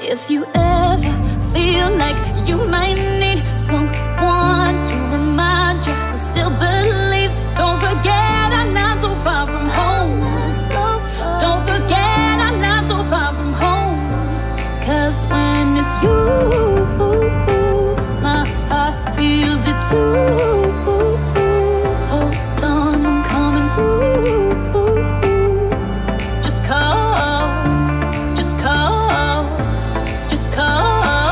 If you ever feel like you might need someone to remind you who still believes, don't forget I'm not so far from home. Don't forget I'm not so far from home. 'Cause when it's you, my heart feels it too. Hold on, I'm coming through. Just call, just call, just call.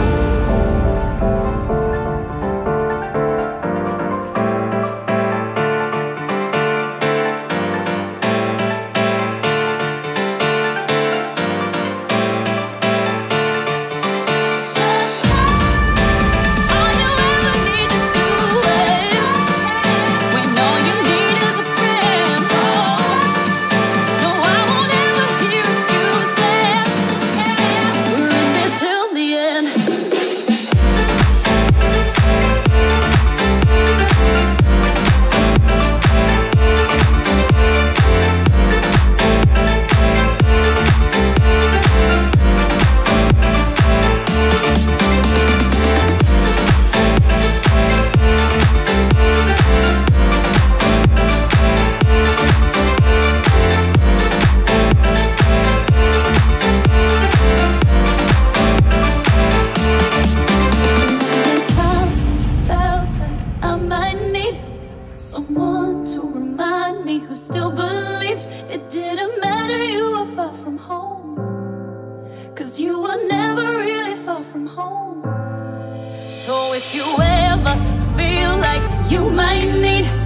All you ever need to do is, when all you need is a friend. No, I won't ever hear excuses. We're in this till the end. Times felt like I might need someone to remind me who still believed it didn't matter you were far from home. 'Cause you were never really far from home. So if you ever feel like you might need